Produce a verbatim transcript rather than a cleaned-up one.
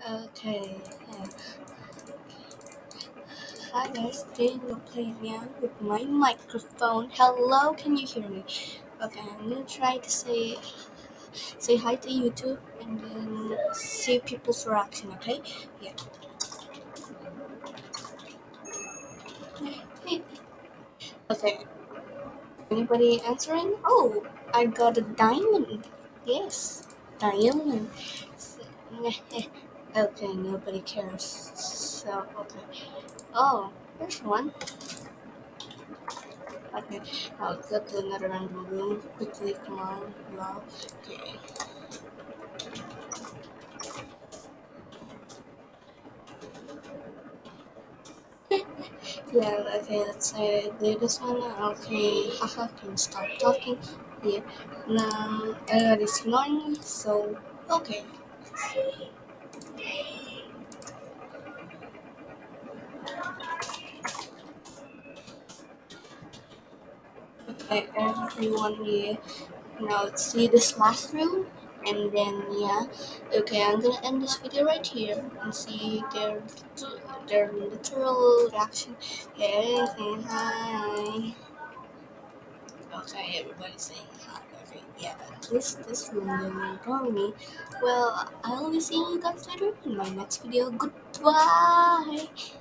Okay, yeah. Hi guys, today we'll play again with my microphone. Hello, can you hear me? Okay, I'm gonna try to say say hi to YouTube and then see people's reaction. Okay, yeah. Hey, okay. Anybody answering? Oh, I got a diamond. Yes, diamond. Okay, nobody cares. So okay. Oh, there's one. Okay, I'll go to another random room quickly. Come on, love. Okay. Yeah, okay, let's say do this one. Okay, haha, can stop talking. Yeah. Now, everybody's ignoring me, so, okay. Okay, everyone here. Now, let's see this last room. And then, yeah. Okay, I'm gonna end this video right here and see their, their literal reaction. Hey, saying hi. Okay, everybody's saying hi. Okay, yeah, this this room didn't ignore me. Well, I'll be seeing you guys later in my next video. Goodbye.